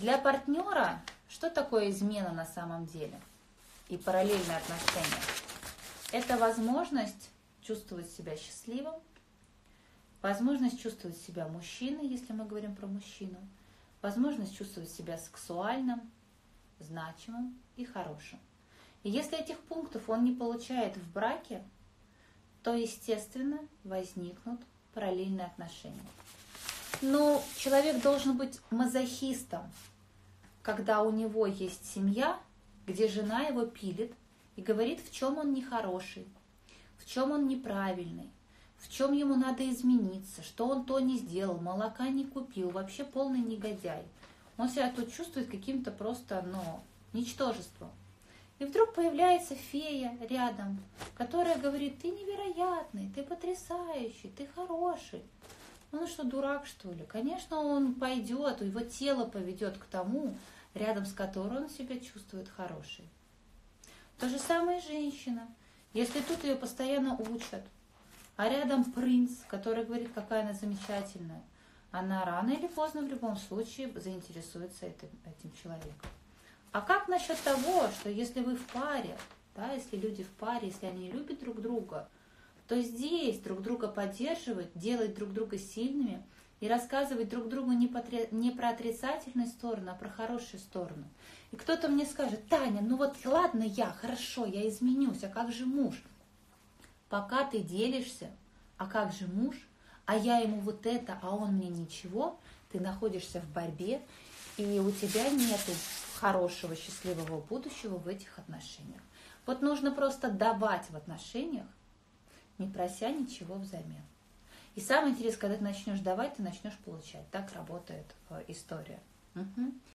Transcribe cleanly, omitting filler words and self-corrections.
Для партнера что такое измена на самом деле и параллельные отношения? Это возможность чувствовать себя счастливым, возможность чувствовать себя мужчиной, если мы говорим про мужчину, возможность чувствовать себя сексуальным, значимым и хорошим. И если этих пунктов он не получает в браке, то, естественно, возникнут параллельные отношения. Но человек должен быть мазохистом, когда у него есть семья, где жена его пилит и говорит, в чем он нехороший, в чем он неправильный, в чем ему надо измениться, что он то не сделал, молока не купил, вообще полный негодяй. Он себя тут чувствует каким-то просто, ничтожеством. И вдруг появляется фея рядом, которая говорит, ты невероятный, ты потрясающий, ты хороший. Он что, дурак, что ли? Конечно, он пойдет, его тело поведет к тому, рядом с которой он себя чувствует хорошей. То же самое и женщина. Если тут ее постоянно учат, а рядом принц, который говорит, какая она замечательная, она рано или поздно в любом случае заинтересуется этим человеком. А как насчет того, что если вы в паре, да, если люди в паре, если они любят друг друга, то здесь друг друга поддерживать, делать друг друга сильными и рассказывать друг другу не про отрицательную сторону, а про хорошую сторону. И кто-то мне скажет, Таня, ладно хорошо, я изменюсь, а как же муж? Пока ты делишься, а как же муж? А я ему вот это, а он мне ничего, ты находишься в борьбе, и у тебя нету хорошего, счастливого будущего в этих отношениях. Вот нужно просто давать в отношениях, не прося ничего взамен. И самое интересное, когда ты начнешь давать, ты начнешь получать. Так работает история. Угу.